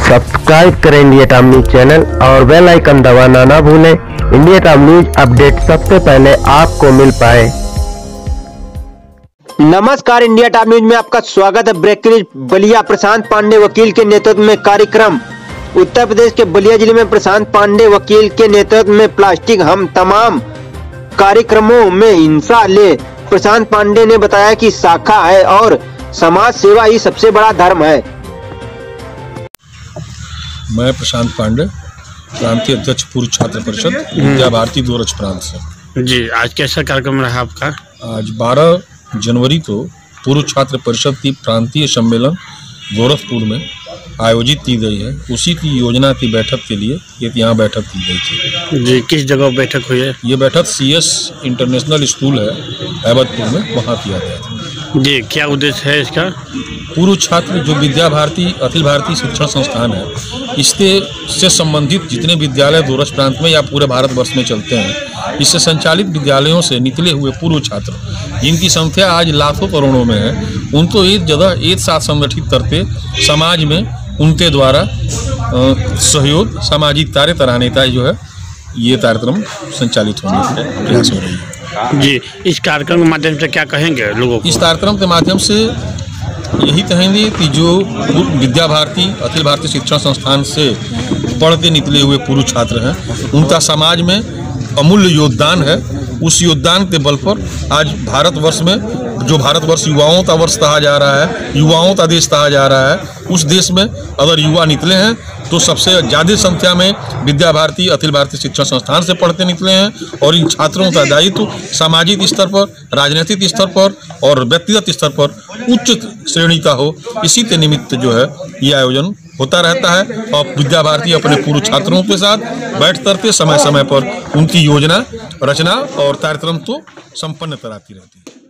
Subscribe करें India time news channel और bell icon दबाना ना भूलें। इंडिया टाइम न्यूज अपडेट सबसे पहले आपको मिल पाए। नमस्कार, इंडिया टाइम न्यूज में आपका स्वागत है। Breaking news. बलिया प्रशांत पांडे वकील के नेतृत्व में कार्यक्रम। उत्तर प्रदेश के बलिया जिले में प्रशांत पांडे वकील के नेतृत्व में प्लास्टिक हम तमाम कार्यक्रमों में हिस्सा ले। प्रशांत पांडे ने बताया कि शाखा है और समाज सेवा ही सबसे बड़ा धर्म है। मैं प्रशांत पांडे, प्रांतीय अध्यक्ष पूर्व छात्र परिषद विद्या भारती गोरच प्रांत से। जी, आज कैसा कार्यक्रम रहा आपका? आज 12 जनवरी को पूर्व छात्र परिषद की प्रांतीय सम्मेलन गोरखपुर में आयोजित की गई है। उसी की योजना की बैठक के लिए यहाँ बैठक की गई थी। जी, किस जगह बैठक हुई है? ये बैठक CS इंटरनेशनल स्कूल है हैबतपुर में, वहाँ किया गया था। जी, क्या उद्देश्य है इसका? पूर्व छात्र जो विद्या भारती अखिल भारतीय शिक्षण संस्थान है, इससे से संबंधित जितने विद्यालय गोरच प्रांत में या पूरे भारतवर्ष में चलते हैं, इससे संचालित विद्यालयों से निकले हुए पूर्व छात्र, जिनकी संख्या आज लाखों करोड़ों में है, उनको एक जगह एक साथ संगठित करके समाज में उनके द्वारा सहयोग, सामाजिक कार्य कराने का जो है ये कार्यक्रम संचालित होने का प्रयास हो रही है। जी, इस कार्यक्रम के माध्यम से क्या कहेंगे लोगों को? इस कार्यक्रम के माध्यम से यही कहेंगे कि जो विद्या भारती अखिल भारतीय शिक्षण संस्थान से पढ़ के निकले हुए पूर्व छात्र हैं, उनका समाज में अमूल्य योगदान है। उस योगदान के बल पर आज भारतवर्ष में, जो भारतवर्ष युवाओं का वर्ष कहा जा रहा है, युवाओं का देश कहा जा रहा है, उस देश में अगर युवा निकले हैं तो सबसे ज़्यादा संख्या में विद्या भारती अखिल भारतीय शिक्षण संस्थान से पढ़ते निकले हैं। और इन छात्रों का दायित्व सामाजिक स्तर पर, राजनीतिक स्तर पर और व्यक्तिगत स्तर पर उच्च श्रेणी का हो, इसी के निमित्त जो है ये आयोजन होता रहता है। और विद्या भारती अपने पूर्व छात्रों के साथ बैठ करके समय समय पर उनकी योजना रचना और कार्यक्रम तो संपन्न कराती रहती है।